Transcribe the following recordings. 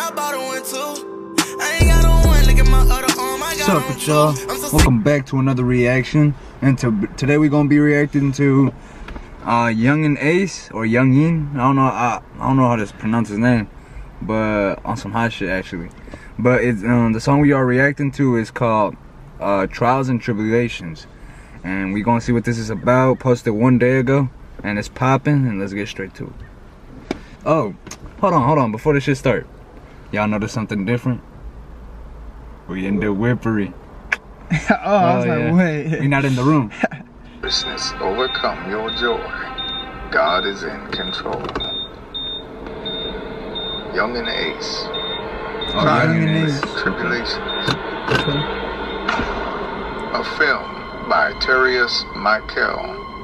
I bought a one too. I ain't got no one, look at my other arm. What's up with y'all? Welcome back to another reaction. And today we're gonna be reacting to Yungeen Ace or Yungeen. I don't know how to pronounce his name, but on some hot shit actually. But it's the song we are reacting to is called Trials and Tribulations, and we gonna see what this is about. Posted 1 day ago, and it's popping. And let's get straight to it. Oh, hold on, before this shit start, y'all notice something different? We in the whippery. I was like, wait. We not in the room. Business, overcome your joy. God is in control. Yungeen Ace. Oh, Yungeen Ace. Tribulations. Okay. A film by Terius Michael.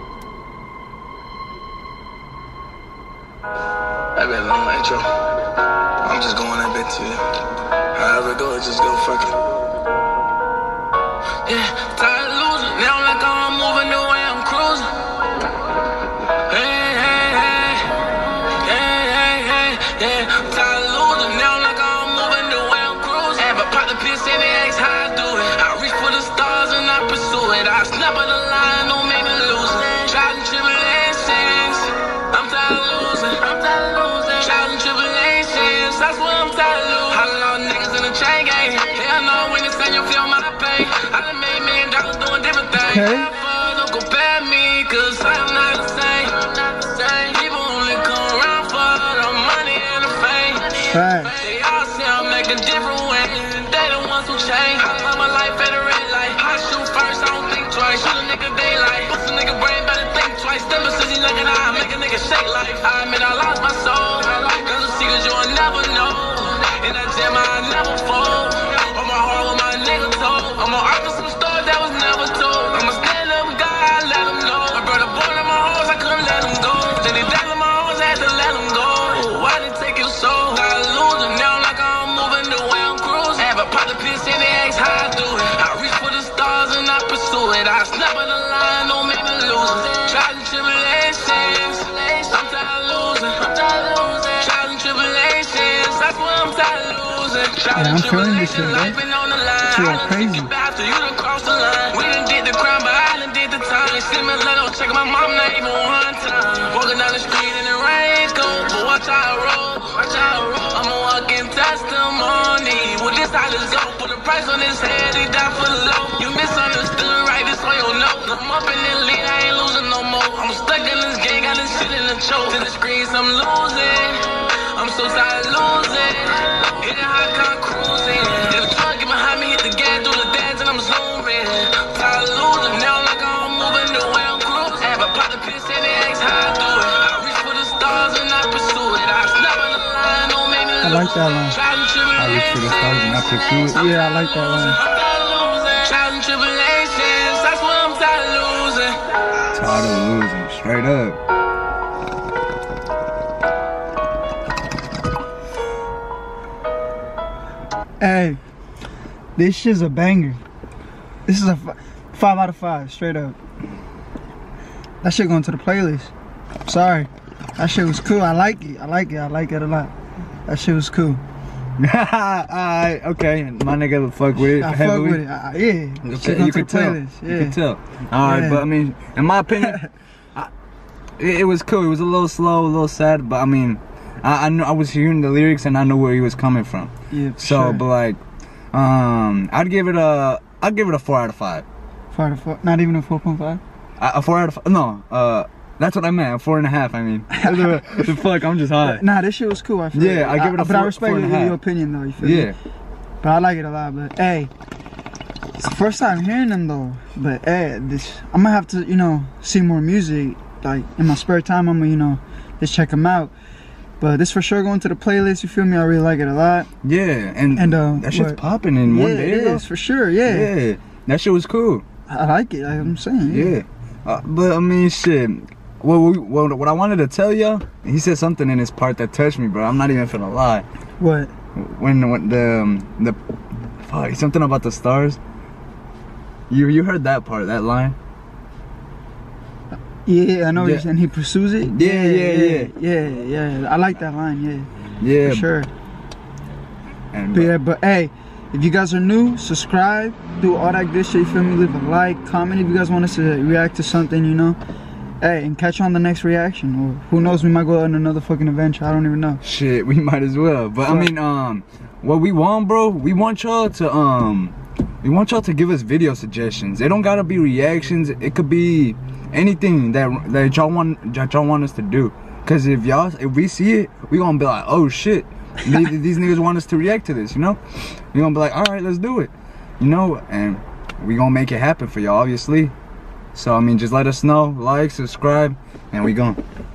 I bet long intro. I'm just going that bit to you. However it goes, just go fuck it. Yeah, tired of losing. Now like I'm moving the way I'm cruising. Hey, hey, hey. Hey, hey, hey. Yeah, tired of losing. Now like I'm moving the way I'm cruising. Yeah, but pop the piss in the X, how I do it. I reach for the stars and I pursue it. I snap at the line, don't make me lose it. Trials and tribulations. I'm tired of losing. I'm tired of losing. Trials and tribulations. That's what I'm tired of losing. How long niggas in the chain gang? Hell no, when it's in you feel my pain. I done made $1 million doing different things. Okay. Don't compare me, cause I'm not the same. People only come around for the money and the fame. Right. They all say I'm making different ways. They the ones who change. I live my life at a red light. I shoot first, I don't think twice. Shoot a nigga daylight. Bust a nigga brain, better think twice. Never says he looking out, make a nigga shake life. I admit I lost my soul. Cause the secrets you'll never know. In that jam I never fold. On my heart with my nigga told. I'm gonna argue some stories that was never told. I'ma stand up, God, let them know. My brother born in my hoes, I couldn't let him go. Then he died in my hoes, I had to let him go. Why did it take you so? Got losing now like I'm moving the way I'm cruising. Have a pop the piss in the X, how I do it. I reach for the stars and I pursue it. I snap at the line, don't make me lose it. Trials and tribulations, I'm tired of losing. Trials and tribulations, that's what I'm tired of losing. Yeah, I'm feeling this shit, bro. It's real crazy. After you done crossed the line, we done did the crime, but I done did the time. They send me a letter, check my mom, not even one time. Walking down the street in the rain cold, but watch how I roll. I'm a walking testimony. Well, this how this up, put a price on his head, he died for the low. You misunderstood, right? This way you'll know. I'm up in the lead, I ain't losing no more. I'm stuck in this game, got this shit in the choke. To the screens, I'm losing. I'm so tired of losing. Hitting high, con cruising. If the truck get behind me, hit the gas, do the dance, and I'm zooming. Tired of losing, now like I'm moving the way I'm cruising. Have a pop the piss in the X, how I do it. I reach for the stars and I pursue it. I snap on the line, don't make me lose. I like that line. I reach for the stars and I pursue it. Yeah, I like that line. Trials and tribulations, that's what I'm tired of losing. Tired of losing, straight up. Hey, this shit's a banger. This is a 5 out of 5, straight up. That shit going to the playlist. Sorry. That shit was cool. I like it. I like it a lot. That shit was cool. Alright, okay. My nigga fuck with it. I fuck heavily. with it. Yeah. Okay, you can tell. Yeah. You can tell. Alright, Yeah. but I mean, in my opinion, it was cool. It was a little slow, a little sad, but I mean, I know I was hearing the lyrics and I know where he was coming from. Yeah, for so, sure. but like, I'd give it a 4 out of 5. 4 out of 4. Not even a 4.5. A 4 out of 5. No, that's what I meant. 4.5. I mean, the fuck, I'm just hot. Nah, this shit was cool. I feel Yeah, I give it a 4. But I respect 4.5. your opinion though. You feel me? Yeah. But I like it a lot. But hey, it's the first time hearing them though. But hey, I'm gonna have to, see more music. Like in my spare time, I'm gonna, just check them out. But this for sure going to the playlist. You feel me? I really like it a lot. Yeah, and that shit's popping in 1 day ago. Yeah, for sure. Yeah. Yeah, that shit was cool. I like it. Like I'm saying. Yeah. But I mean, shit. What I wanted to tell y'all, he said something in his part that touched me, bro. I'm not even finna lie. What? When the fuck, something about the stars. You heard that part, that line? Yeah, I know. Yeah. And he pursues it. Yeah. I like that line. Yeah. Yeah. For sure. And But yeah, but hey, if you guys are new, subscribe, do all that good shit, you feel me? Leave a like, comment if you guys want us to react to something, you know? Hey, and catch on the next reaction, or who knows, we might go on another fucking adventure, I don't even know. shit, we might as well. But I mean, what we want, bro, we want y'all to give us video suggestions. It don't gotta be reactions. It could be anything that y'all want us to do. Cause if we see it, we gonna be like, oh shit, these niggas want us to react to this, you know? We gonna be like, all right, let's do it, you know? And we gonna make it happen for y'all, obviously. So I mean, just let us know, like, subscribe, and we gone.